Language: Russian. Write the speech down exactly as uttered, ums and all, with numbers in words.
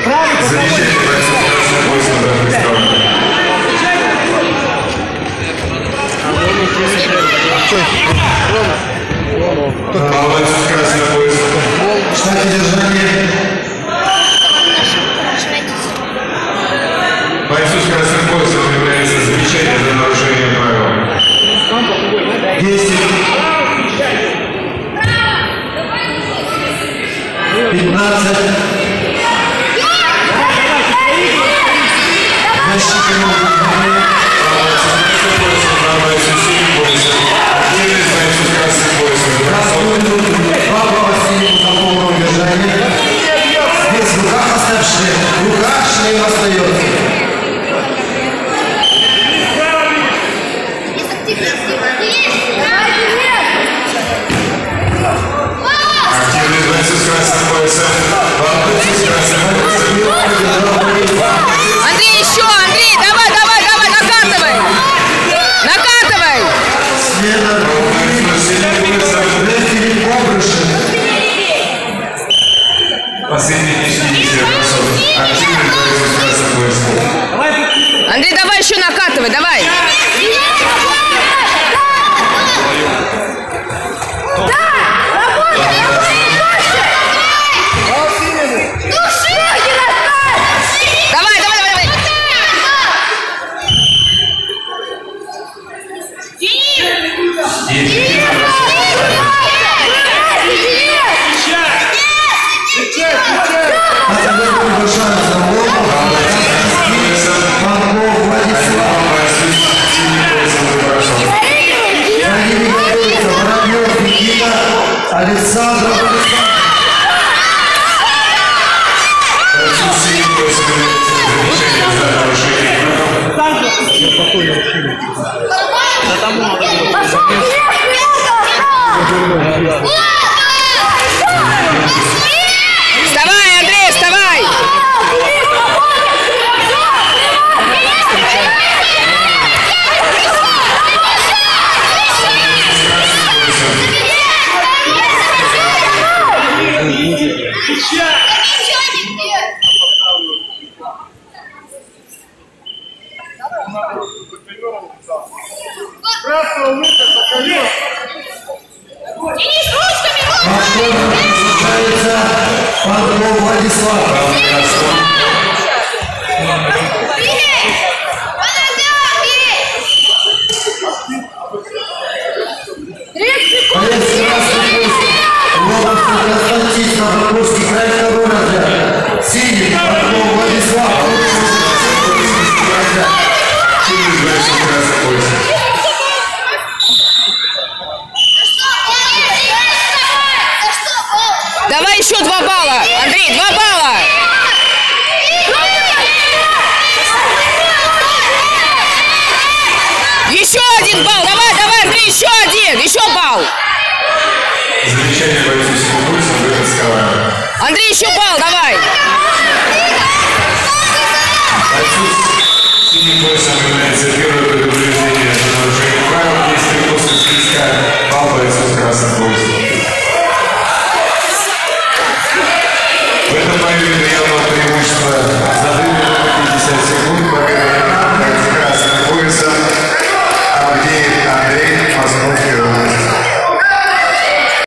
Замечательно, бойцов красным поясом обратной стороны. Пал бойцов красным поясом. Штате держания. Бойцу с красным поясом является замечание за нарушение правил. десять. пятнадцать. Защиту. Здесь в руках оставь шлем. В руках шлем остается. Активный бойцов с красным поясом. Бойцов с красным поясом. Андрей, еще, Андрей, давай, давай, давай, накатывай. Накатывай. Последний нижний низкий бросок. Активный бойцов с красным поясом. Андрей, давай еще накатывай, давай. Давай, давай, давай, давай. Александр Вставай, Андрей, вставай. Панков Владислав. Константин, край второй разряд. Синий, Панков Владислав. Давай еще два балла. Андрей, два балла. Еще один балл. Давай, давай, Андрей, еще один. Еще балл. Замечание бойцу с синим поясом, выход с ковара. Андрей, еще балл, давай. Бойцу с синим поясом является первое предупреждение за нарушение правил. Если после свистка, пал бойцу с красным поясом.